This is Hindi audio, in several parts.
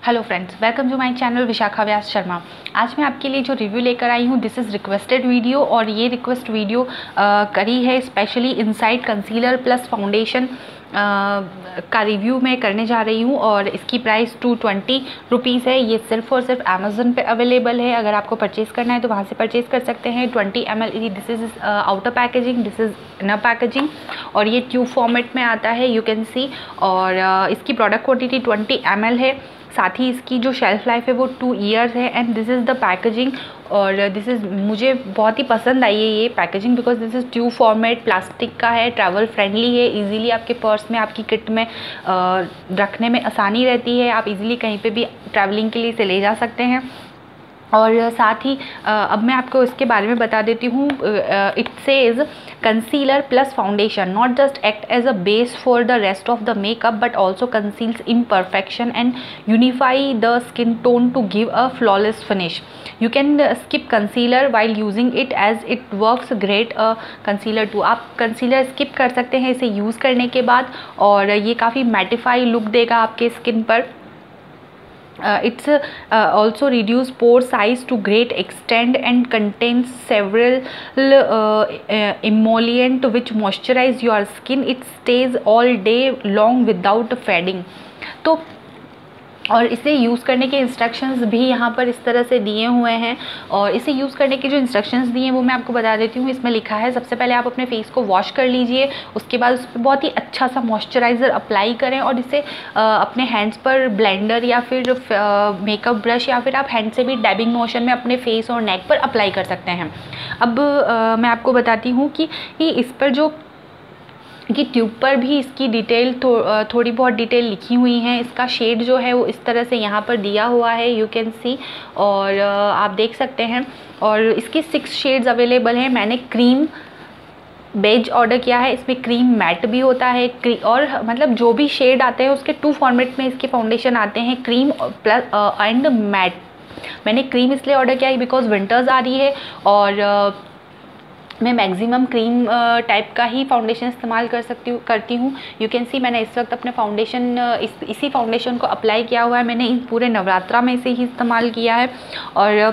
Hello friends, welcome to my channel Vishakha Vyas Sharma. आज मैं आपके लिए जो रिव्यू लेकर आई हूँ, दिस इज़ रिक्वेस्टेड वीडियो और ये रिक्वेस्ट वीडियो करी है specially inside concealer plus foundation का रिव्यू मैं करने जा रही हूँ और इसकी प्राइस 220 रुपीज़ है। ये सिर्फ और सिर्फ अमेज़न पे अवेलेबल है। अगर आपको परचेज़ करना है तो वहाँ से परचेज़ कर सकते हैं। 20 ml, this is outer packaging, this is inner packaging और ये ट्यूब फॉर्मेट में आता है, यू कैन सी। और इसकी प्रोडक्ट क्वांटिटी 20 ml है। साथ ही इसकी जो शेल्फ़ लाइफ है वो 2 ईयर्स है। And this is the packaging और दिस इज़ मुझे बहुत ही पसंद आई है ये packaging because this is tube format, plastic का है, ट्रैवल फ्रेंडली है। इजीली आपके पर्स में, आपकी किट में रखने में आसानी रहती है। आप इजीली कहीं पे भी ट्रैवलिंग के लिए इसे ले जा सकते हैं। और साथ ही अब मैं आपको इसके बारे में बता देती हूँ। It says concealer plus foundation not just act as a base for the rest of the makeup but also conceals imperfection and unify the skin tone to give a flawless finish. You can skip concealer while using it as it works great concealer too. आप कंसीलर स्किप कर सकते हैं इसे यूज़ करने के बाद और ये काफ़ी मैटिफाई लुक देगा आपके स्किन पर। It's also reduce pore size to great extent and contains several emollient which moisturize your skin. It stays all day long without fading. तो और इसे यूज़ करने के इंस्ट्रक्शंस भी यहाँ पर इस तरह से दिए हुए हैं और इसे यूज़ करने के जो इंस्ट्रक्शंस दिए हैं वो मैं आपको बता देती हूँ। इसमें लिखा है सबसे पहले आप अपने फेस को वॉश कर लीजिए, उसके बाद उस पर बहुत ही अच्छा सा मॉइस्चराइज़र अप्लाई करें और इसे अपने हैंड्स पर ब्लेंडर या फिर मेकअप ब्रश या फिर आप हैंड से भी डैबिंग मोशन में अपने फेस और नेक पर अप्लाई कर सकते हैं। अब मैं आपको बताती हूँ कि इस पर जो कि ट्यूब पर भी इसकी डिटेल थोड़ी बहुत डिटेल लिखी हुई हैं। इसका शेड जो है वो इस तरह से यहाँ पर दिया हुआ है, यू कैन सी, और आप देख सकते हैं। और इसकी 6 शेड्स अवेलेबल हैं। मैंने क्रीम बेज ऑर्डर किया है। इसमें क्रीम मैट भी होता है और मतलब जो भी शेड आते हैं उसके 2 फॉर्मेट में इसके फाउंडेशन आते हैं, क्रीम प्लस एंड मैट। मैंने क्रीम इसलिए ऑर्डर किया है बिकॉज विंटर्स आ रही है और मैं मैक्सिमम क्रीम टाइप का ही फाउंडेशन इस्तेमाल करती हूँ। यू कैन सी मैंने इस वक्त अपने फाउंडेशन इसी फाउंडेशन को अप्लाई किया हुआ है। मैंने इस पूरे नवरात्रा में इसे ही इस्तेमाल किया है और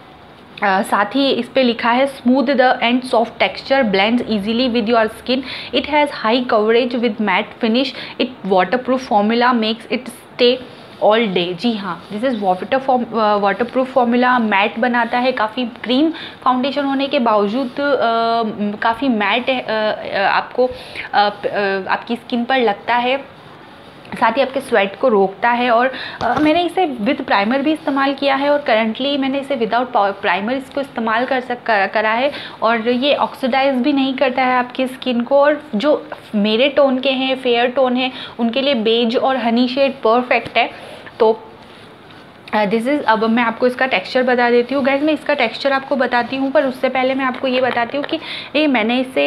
साथ ही इस पे लिखा है smooth the and soft texture blends easily with your skin. It has high coverage with matte finish. It waterproof formula makes it stay all day. जी हाँ, this is waterproof formula, matte बनाता है। काफ़ी क्रीम फाउंडेशन होने के बावजूद काफ़ी मैट आपको आपकी स्किन पर लगता है। साथ ही आपके स्वेट को रोकता है और मैंने इसे विद प्राइमर भी इस्तेमाल किया है और करंटली मैंने इसे विदाउट प्राइमर इसको इस्तेमाल करा है और ये ऑक्सीडाइज भी नहीं करता है आपकी स्किन को। और जो मेरे टोन के हैं, फेयर टोन है, उनके लिए बेज और हनी शेड परफेक्ट है। तो दिस इज़, अब मैं आपको इसका टेक्सचर बता देती हूँ। गाइस मैं इसका टेक्सचर आपको बताती हूँ पर उससे पहले मैं आपको ये बताती हूँ कि ये मैंने इसे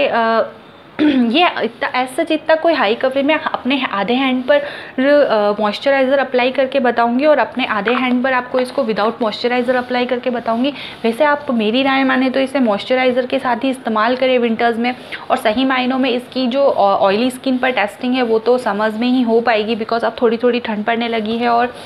ये इतना ऐसा जितना कोई हाई कवरेज में अपने आधे हैंड पर मॉइस्चराइज़र अप्लाई करके बताऊंगी और अपने आधे हैंड पर आपको इसको विदाउट मॉइस्चराइज़र अप्लाई करके बताऊंगी। वैसे आप मेरी राय माने तो इसे मॉइस्चराइज़र के साथ ही इस्तेमाल करें विंटर्स में। और सही मायनों में इसकी जो ऑयली स्किन पर टेस्टिंग है वो तो समझ में ही हो पाएगी बिकॉज अब थोड़ी थोड़ी ठंड पड़ने लगी है और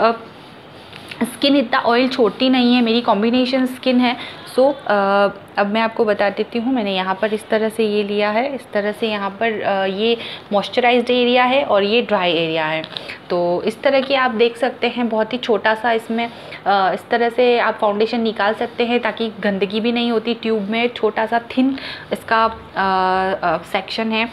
स्किन इतना ऑयल छोड़ती नहीं है, मेरी कॉम्बिनेशन स्किन है। सो अब मैं आपको बता देती हूँ। मैंने यहाँ पर इस तरह से ये लिया है, इस तरह से यहाँ पर ये मॉइस्चराइज्ड एरिया है और ये ड्राई एरिया है। तो इस तरह की आप देख सकते हैं, बहुत ही छोटा सा इसमें इस तरह से आप फाउंडेशन निकाल सकते हैं ताकि गंदगी भी नहीं होती ट्यूब में। छोटा सा थिन इसका सेक्शन है।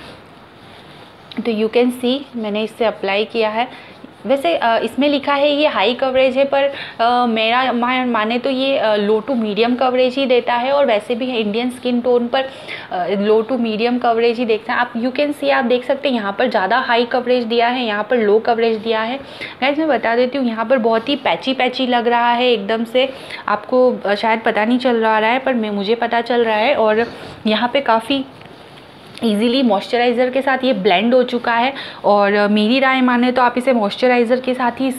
तो यू कैन सी मैंने इससे अप्लाई किया है। वैसे इसमें लिखा है ये हाई कवरेज है पर मेरा माने तो ये लो टू मीडियम कवरेज ही देता है और वैसे भी इंडियन स्किन टोन पर लो टू मीडियम कवरेज ही देखते हैं आप। यू कैन सी, आप देख सकते हैं यहाँ पर ज़्यादा हाई कवरेज दिया है, यहाँ पर लो कवरेज दिया है। गाइस मैं बता देती हूँ, यहाँ पर बहुत ही पैची लग रहा है एकदम से, आपको शायद पता नहीं चल रहा है पर मुझे पता चल रहा है। और यहाँ पर काफ़ी ईज़िली मॉइस्चराइज़र के साथ ये ब्लेंड हो चुका है और मेरी राय माने तो आप इसे मॉइस्चराइज़र के साथ ही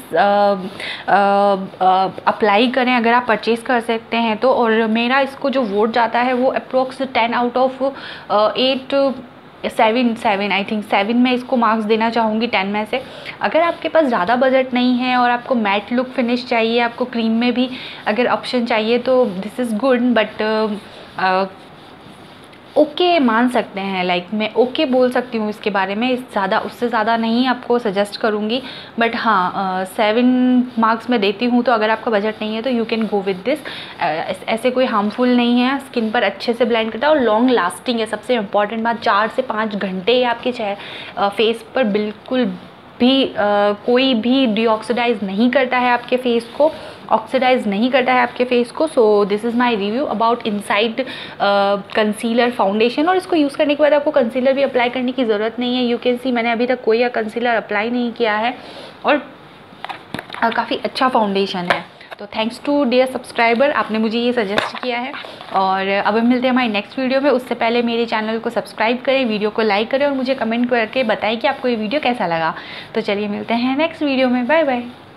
अप्लाई करें अगर आप परचेज़ कर सकते हैं तो। और मेरा इसको जो वोट जाता है वो approx 10 out of 8 7 I think 7 मैं इसको मार्क्स देना चाहूँगी 10 में से। अगर आपके पास ज़्यादा बजट नहीं है और आपको मैट लुक फिनिश चाहिए, आपको क्रीम में भी अगर ऑप्शन चाहिए तो this is good, but okay मान सकते हैं, लाइक मैं ओके बोल सकती हूँ इसके बारे में, उससे ज़्यादा नहीं आपको सजेस्ट करूँगी। बट हाँ 7 मार्क्स मैं देती हूँ। तो अगर आपका बजट नहीं है तो you can go with this. ऐसे कोई हार्मफुल नहीं है, स्किन पर अच्छे से ब्लेंड करता है और लॉन्ग लास्टिंग है। सबसे इम्पॉर्टेंट बात, 4 से 5 घंटे आपके फेस पर बिल्कुल भी कोई भी डीऑक्सीडाइज नहीं करता है, आपके फेस को ऑक्सीडाइज नहीं करता है आपके फेस को। So this is my review about inside concealer foundation. और इसको यूज़ करने के बाद आपको कंसीलर भी अप्लाई करने की ज़रूरत नहीं है। यू कैन सी मैंने अभी तक कोई कंसीलर अप्लाई नहीं किया है और काफ़ी अच्छा फाउंडेशन है। तो थैंक्स टू डियर सब्सक्राइबर, आपने मुझे ये सजेस्ट किया है। और अब हम मिलते हैं हमारी नेक्स्ट वीडियो में। उससे पहले मेरे चैनल को सब्सक्राइब करें, वीडियो को लाइक करें और मुझे कमेंट करके बताएं कि आपको ये वीडियो कैसा लगा। तो चलिए मिलते हैं नेक्स्ट वीडियो में। Bye bye.